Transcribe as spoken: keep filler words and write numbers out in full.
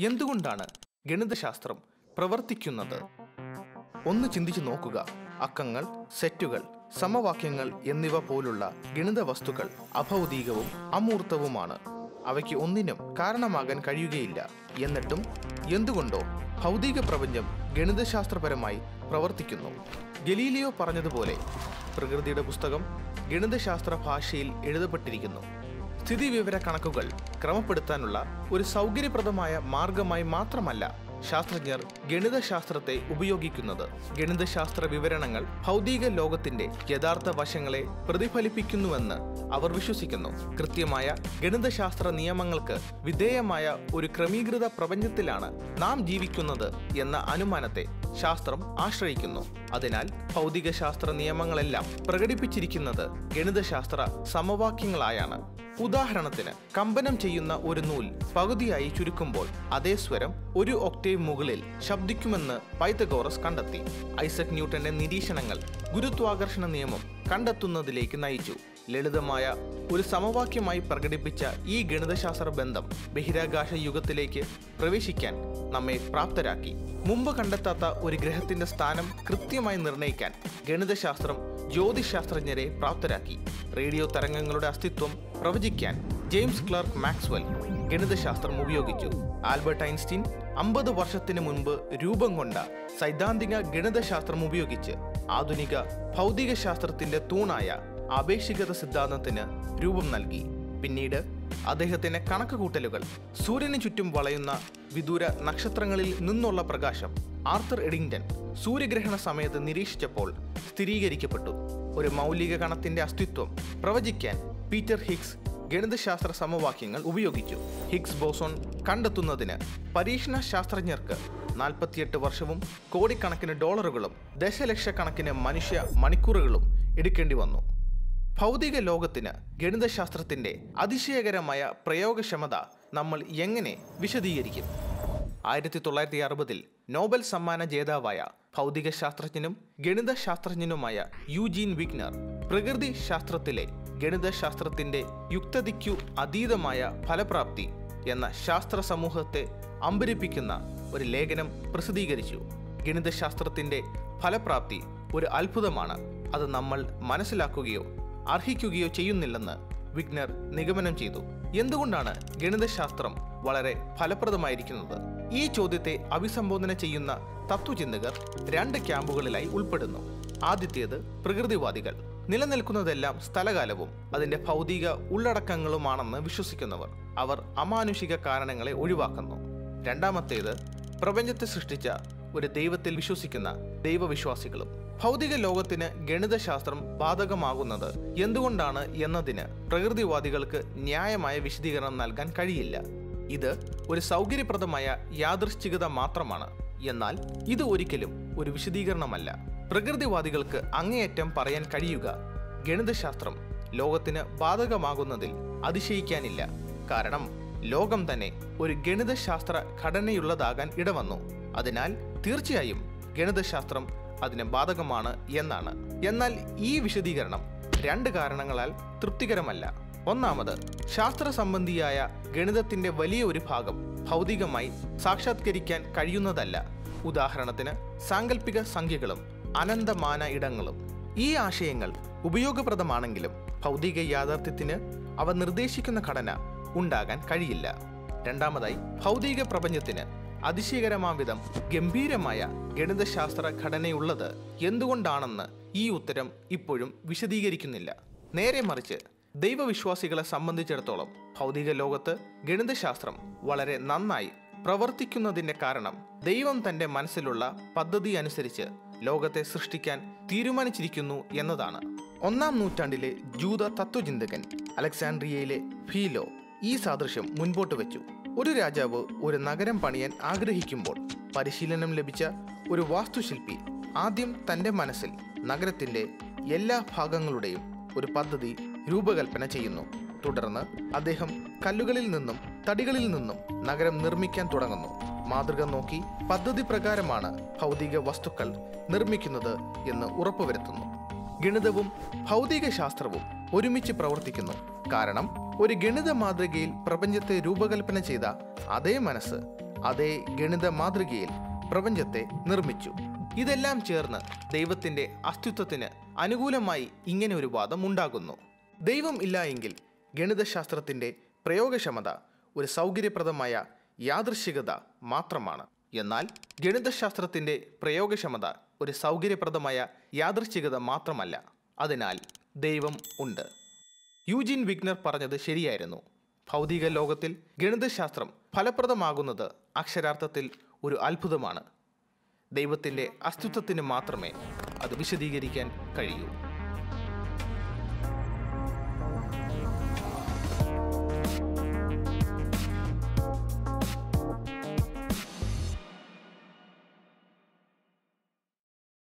എന്തുകൊണ്ടാണ് ഗണിതശാസ്ത്രം പ്രവർത്തിക്കുന്നത്? ഒന്ന് ചിന്തിച്ചു നോക്കുക. അക്കങ്ങൾ, സെറ്റുകൾ, സമവാക്യങ്ങൾ എന്നിവ പോലുള്ള ഗണിത വസ്തുക്കൾ അഭൗതികവും അമൂർത്തവുമാണ്. അവയ്ക്ക് ഒന്നിനും കാരണമാകാൻ കഴിയുകയില്ല. എന്നിട്ടും എന്തുകൊണ്ടോ ഭൗതിക പ്രപഞ്ചം ഗണിതശാസ്ത്രപരമായി പ്രവർത്തിക്കുന്നു. ഗലീലിയോ പറഞ്ഞതുപോലെ പ്രകൃതിയുടെ പുസ്തകം ഗണിതശാസ്ത്ര ഭാഷയിൽ എഴുതപ്പെട്ടിരിക്കുന്നു. സ്ഥിതിവിവര കണക്കുകൾ ക്രമപ്പെടുത്താനുള്ള ഒരു സൗകര്യപ്രദമായ മാർഗമായി മാത്രമല്ല ശാസ്ത്രജ്ഞർ ഗണിതശാസ്ത്രത്തെ ഉപയോഗിക്കുന്നത്. ഗണിതശാസ്ത്ര വിവരണങ്ങൾ ഭൗതിക ലോകത്തിന്റെ യഥാർത്ഥ വശങ്ങളെ പ്രതിഫലിപ്പിക്കുന്നുവെന്ന് അവർ വിശ്വസിക്കുന്നു. കൃത്യമായ ഗണിതശാസ്ത്ര നിയമങ്ങൾക്ക് വിധേയമായ ഒരു ക്രമീകൃത പ്രപഞ്ചത്തിലാണ് നാം ജീവിക്കുന്നത് എന്ന അനുമാനത്തെ ശാസ്ത്രം ആശ്രയിക്കുന്നു. അതിനാൽ ഭൗതിക ശാസ്ത്ര നിയമങ്ങളെല്ലാം പ്രകടിപ്പിച്ചിരിക്കുന്നത് ഗണിതശാസ്ത്ര സമവാക്യങ്ങളായാണ്. ഉദാഹരണത്തിന്, കമ്പനം ചെയ്യുന്ന ഒരു നൂൽ പകുതിയായി ചുരുക്കുമ്പോൾ അതേ സ്വരം ഒരു ഒക്ടേവ് മുകളിൽ ശബ്ദിക്കുമെന്ന് പൈതഗോറസ് കണ്ടെത്തി. ഐസക് ന്യൂട്ടന്റെ നിരീക്ഷണങ്ങൾ ഗുരുത്വാകർഷണ നിയമം കണ്ടെത്തുന്നതിലേക്ക് നയിച്ചു. ലളിതമായ ഒരു സമവാക്യമായി പ്രകടിപ്പിച്ച ഈ ഗണിതശാസ്ത്ര ബന്ധം ബഹിരാകാശ യുഗത്തിലേക്ക് പ്രവേശിക്കാൻ നമ്മെ പ്രാപ്തരാക്കി. മുമ്പ് കണ്ടെത്താത്ത ഒരു ഗ്രഹത്തിന്റെ സ്ഥാനം കൃത്യമായി നിർണ്ണയിക്കാൻ ഗണിതശാസ്ത്രം ജ്യോതിശാസ്ത്രജ്ഞരെ പ്രാപ്തരാക്കി. റേഡിയോ തരംഗങ്ങളുടെ അസ്തിത്വം പ്രവചിക്കാൻ ജെയിംസ് ക്ലർക്ക് മാക്സ്വെൽ ഗണിതശാസ്ത്രം ഉപയോഗിച്ചു. ആൽബർട്ട് ഐൻസ്റ്റീൻ അമ്പത് വർഷത്തിന് മുൻപ് രൂപം കൊണ്ട സൈദ്ധാന്തിക ഗണിതശാസ്ത്രം ഉപയോഗിച്ച് ആധുനിക ഭൗതിക ശാസ്ത്രത്തിന്റെ തൂണായ ആപേക്ഷികത സിദ്ധാന്തത്തിന് രൂപം നൽകി. പിന്നീട് അദ്ദേഹത്തിന്റെ കണക്കുകൂട്ടലുകൾ സൂര്യന് ചുറ്റും വളയുന്ന വിദൂര നക്ഷത്രങ്ങളിൽ നിന്നുള്ള പ്രകാശം ആർത്തർ എഡിങ്ടൺ സൂര്യഗ്രഹണ സമയത്ത് നിരീക്ഷിച്ചപ്പോൾ സ്ഥിരീകരിക്കപ്പെട്ടു. ഒരു മൗലിക കണത്തിന്റെ അസ്തിത്വം പ്രവചിക്കാൻ പീറ്റർ ഹിഗ്സ് ഗണിതശാസ്ത്ര സമവാക്യങ്ങൾ ഉപയോഗിച്ചു. ഹിഗ്സ് ബോസോൺ കണ്ടെത്തുന്നതിന് പരീക്ഷണ ശാസ്ത്രജ്ഞർക്ക് നാൽപ്പത്തിയെട്ട് വർഷവും കോടിക്കണക്കിന് ഡോളറുകളും ദശലക്ഷക്കണക്കിന് മനുഷ്യ മണിക്കൂറുകളും എടുക്കേണ്ടി വന്നു. ഭൗതിക ലോകത്തിന് ഗണിതശാസ്ത്രത്തിന്റെ അതിശയകരമായ പ്രയോഗക്ഷമത നമ്മൾ എങ്ങനെ വിശദീകരിക്കും? ആയിരത്തി തൊള്ളായിരത്തി അറുപതിൽ നോബൽ സമ്മാന ജേതാവായ ഭൗതിക ശാസ്ത്രജ്ഞനും ഗണിതശാസ്ത്രജ്ഞനുമായ യൂജീൻ വിഗ്നർ പ്രകൃതി ശാസ്ത്രത്തിലെ ഗണിതശാസ്ത്രത്തിന്റെ യുക്തതയ്ക്കു അതീതമായ ഫലപ്രാപ്തി എന്ന ശാസ്ത്ര സമൂഹത്തെ അമ്പരിപ്പിക്കുന്ന ഒരു ലേഖനം പ്രസിദ്ധീകരിച്ചു. ഗണിതശാസ്ത്രത്തിന്റെ ഫലപ്രാപ്തി ഒരു അത്ഭുതമാണ്. അത് നമ്മൾ മനസ്സിലാക്കുകയോ അർഹിക്കുകയോ ചെയ്യുന്നില്ലെന്ന് വിഗ്നർ നിഗമനം ചെയ്തു. എന്തുകൊണ്ടാണ് ഗണിതശാസ്ത്രം വളരെ ഫലപ്രദമായിരിക്കുന്നത്? ഈ ചോദ്യത്തെ അഭിസംബോധന ചെയ്യുന്ന തത്വചിന്തകർ രണ്ട് ക്യാമ്പുകളിലായി ഉൾപ്പെടുന്നു. ആദ്യത്തേത് പ്രകൃതിവാദികൾ. നിലനിൽക്കുന്നതെല്ലാം സ്ഥലകാലവും അതിന്റെ ഭൗതിക ഉള്ളടക്കങ്ങളുമാണെന്ന് വിശ്വസിക്കുന്നവർ. അവർ അമാനുഷിക കാരണങ്ങളെ ഒഴിവാക്കുന്നു. രണ്ടാമത്തേത് പ്രപഞ്ചത്തെ സൃഷ്ടിച്ച ഒരു ദൈവത്തിൽ വിശ്വസിക്കുന്ന ദൈവവിശ്വാസികളും. ഭൗതിക ലോകത്തിന് ഗണിതശാസ്ത്രം ബാധകമാകുന്നത് എന്തുകൊണ്ടാണ് എന്നതിന് പ്രകൃതിവാദികൾക്ക് ന്യായമായ വിശദീകരണം നൽകാൻ കഴിയില്ല. ഇത് ഒരു സൗകര്യപ്രദമായ യാദൃശ്ചികത മാത്രമാണ്. എന്നാൽ ഇത് ഒരിക്കലും ഒരു വിശദീകരണമല്ല. പ്രകൃതിവാദികൾക്ക് അങ്ങേയറ്റം പറയാൻ കഴിയുക, ഗണിതശാസ്ത്രം ലോകത്തിന് ബാധകമാകുന്നതിൽ അതിശയിക്കാനില്ല. കാരണം ലോകം തന്നെ ഒരു ഗണിതശാസ്ത്ര ഘടനയുള്ളതാകാൻ ഇടവന്നു. അതിനാൽ തീർച്ചയായും ഗണിതശാസ്ത്രം അതിന് ബാധകമാണ് എന്നാണ്. എന്നാൽ ഈ വിശദീകരണം രണ്ട് കാരണങ്ങളാൽ തൃപ്തികരമല്ല. ഒന്നാമത്, ശാസ്ത്ര സംബന്ധിയായ ഗണിതത്തിന്റെ വലിയ ഒരു ഭാഗം ഭൗതികമായി സാക്ഷാത്കരിക്കാൻ കഴിയുന്നതല്ല. ഉദാഹരണത്തിന് സാങ്കല്പിക സംഖ്യകളും അനന്തമാന ഇടങ്ങളും. ഈ ആശയങ്ങൾ ഉപയോഗപ്രദമാണെങ്കിലും ഭൗതിക യാഥാർത്ഥ്യത്തിന് അവ നിർദ്ദേശിക്കുന്ന ഘടന ഉണ്ടാകാൻ കഴിയില്ല. രണ്ടാമതായി, ഭൗതിക പ്രപഞ്ചത്തിന് അതിശയകരമാംവിധം ഗംഭീരമായ ഗണിതശാസ്ത്ര ഘടനയുള്ളത് എന്തുകൊണ്ടാണെന്ന് ഈ ഉത്തരം ഇപ്പോഴും വിശദീകരിക്കുന്നില്ല. നേരെ മറിച്ച് ദൈവവിശ്വാസികളെ സംബന്ധിച്ചിടത്തോളം ഭൗതിക ലോകത്ത് ഗണിതശാസ്ത്രം വളരെ നന്നായി പ്രവർത്തിക്കുന്നതിന്റെ കാരണം ദൈവം തന്റെ മനസ്സിലുള്ള പദ്ധതി അനുസരിച്ച് ലോകത്തെ സൃഷ്ടിക്കാൻ തീരുമാനിച്ചിരിക്കുന്നു എന്നതാണ്. ഒന്നാം നൂറ്റാണ്ടിലെ ജൂത തത്വചിന്തകൻ അലക്സാൻഡ്രിയയിലെ ഫീലോ ഈ സാദൃശ്യം മുൻപോട്ട് വെച്ചു. ഒരു രാജാവ് ഒരു നഗരം പണിയാൻ ആഗ്രഹിക്കുമ്പോൾ പരിശീലനം ലഭിച്ച ഒരു വാസ്തുശില്പി ആദ്യം തന്റെ മനസ്സിൽ നഗരത്തിന്റെ എല്ലാ ഭാഗങ്ങളുടെയും ഒരു പദ്ധതി രൂപകൽപ്പന ചെയ്യുന്നു. തുടർന്ന് അദ്ദേഹം കല്ലുകളിൽ നിന്നും തടികളിൽ നിന്നും നഗരം നിർമ്മിക്കാൻ തുടങ്ങുന്നു. മാതൃക നോക്കി പദ്ധതി പ്രകാരമാണ് ഭൗതിക വസ്തുക്കൾ നിർമ്മിക്കുന്നത് എന്ന് ഉറപ്പുവരുത്തുന്നു. ഗണിതവും ഭൗതിക ശാസ്ത്രവും ഒരുമിച്ച് പ്രവർത്തിക്കുന്നു. കാരണം ഒരു ഗണിത മാതൃകയിൽ പ്രപഞ്ചത്തെ രൂപകൽപ്പന ചെയ്ത അതേ മനസ്സ് അതേ ഗണിത മാതൃകയിൽ പ്രപഞ്ചത്തെ നിർമ്മിച്ചു. ഇതെല്ലാം ചേർന്ന് ദൈവത്തിന്റെ അസ്തിത്വത്തിന് അനുകൂലമായി ഇങ്ങനെ ഒരു വാദം ഉണ്ടാകുന്നു. ദൈവം ഇല്ല എങ്കിൽ ഗണിതശാസ്ത്രത്തിന്റെ പ്രയോഗക്ഷമത ഒരു സൗകര്യപ്രദമായ യാദൃശ്ചികത മാത്രമാണ്. എന്നാൽ ഗണിതശാസ്ത്രത്തിന്റെ പ്രയോഗക്ഷമത ഒരു സൗകര്യപ്രദമായ യാദൃശ്ചികത മാത്രമല്ല. അതിനാൽ ദൈവം ഉണ്ട്. യൂജിൻ വിഗ്നർ പറഞ്ഞത് ശരിയായിരുന്നു. ഭൗതിക ലോകത്തിൽ ഗണിതശാസ്ത്രം ഫലപ്രദമാകുന്നത് അക്ഷരാർത്ഥത്തിൽ ഒരു അത്ഭുതമാണ്. ദൈവത്തിന്റെ അസ്തിത്വത്തിന് മാത്രമേ അത് വിശദീകരിക്കാൻ കഴിയൂ.